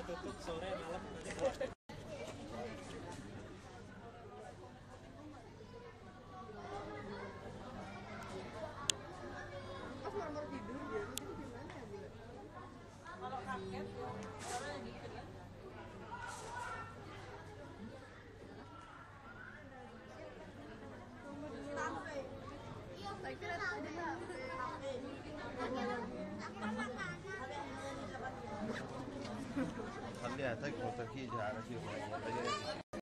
tutup sore malam nanti. Pas marmor tidur dia itu gimana dia? Kalau kaget orang lagi gitu ya. خليها تكبر تركيزها على شيء معين.